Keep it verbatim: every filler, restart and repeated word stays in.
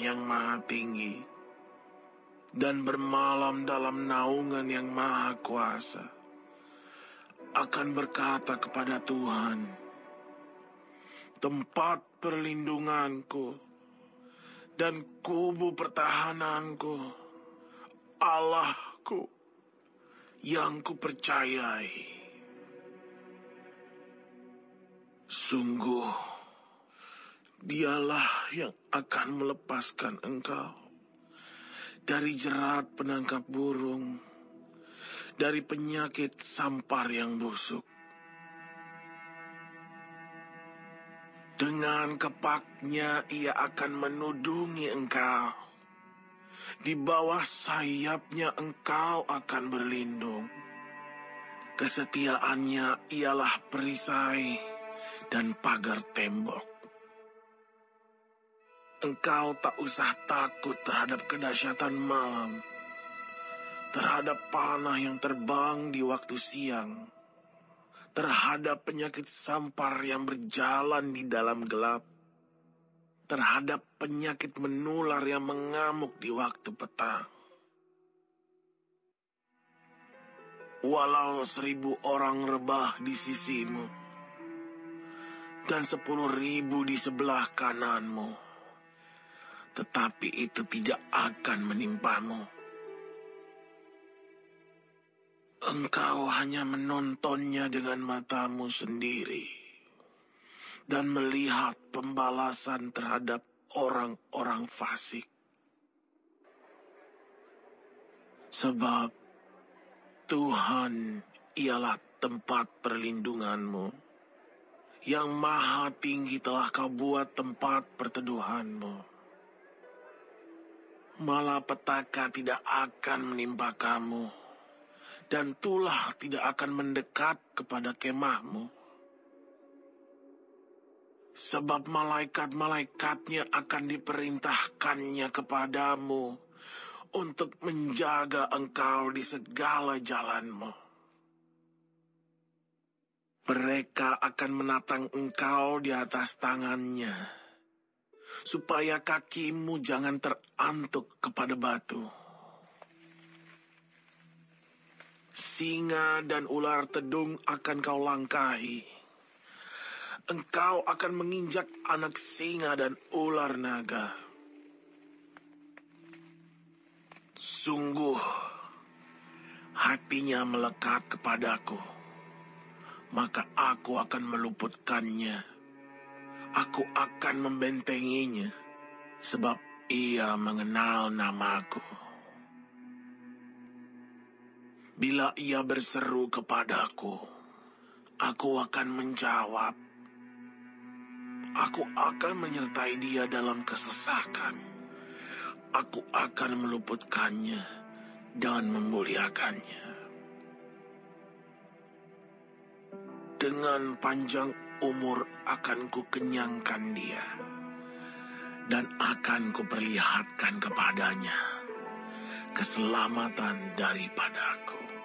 yang maha tinggi dan bermalam dalam naungan yang maha kuasa, akan berkata kepada Tuhan, tempat perlindunganku dan kubu pertahananku, Allahku yang kupercayai. Sungguh, Dialah yang akan melepaskan engkau dari jerat penangkap burung, dari penyakit sampar yang busuk. Dengan kepaknya ia akan menudungi engkau. Di bawah sayapnya engkau akan berlindung. Kesetiaannya ialah perisai dan pagar tembok. Engkau tak usah takut terhadap kedahsyatan malam, terhadap panah yang terbang di waktu siang, terhadap penyakit sampar yang berjalan di dalam gelap, terhadap penyakit menular yang mengamuk di waktu petang. Walau seribu orang rebah di sisimu, dan sepuluh ribu di sebelah kananmu, tetapi itu tidak akan menimpamu. Engkau hanya menontonnya dengan matamu sendiri dan melihat pembalasan terhadap orang-orang fasik. Sebab Tuhan ialah tempat perlindunganmu. Yang maha tinggi telah kau buat tempat perteduhanmu. Malapetaka tidak akan menimpa kamu, dan tulah tidak akan mendekat kepada kemahmu. Sebab malaikat-malaikatnya akan diperintahkannya kepadamu untuk menjaga engkau di segala jalanmu. Mereka akan menatang engkau di atas tangannya, supaya kakimu jangan terantuk kepada batu. Singa dan ular tedung akan kau langkahi. Engkau akan menginjak anak singa dan ular naga. Sungguh, hatinya melekat kepadaku, maka aku akan meluputkannya. Aku akan membentenginya, sebab ia mengenal namaku. Bila ia berseru kepadaku, aku akan menjawab. Aku akan menyertai dia dalam kesesakan. Aku akan meluputkannya dan memuliakannya. Dengan panjang umur akan kukenyangkan dia, dan akan kuperlihatkan kepadanya keselamatan daripadaku.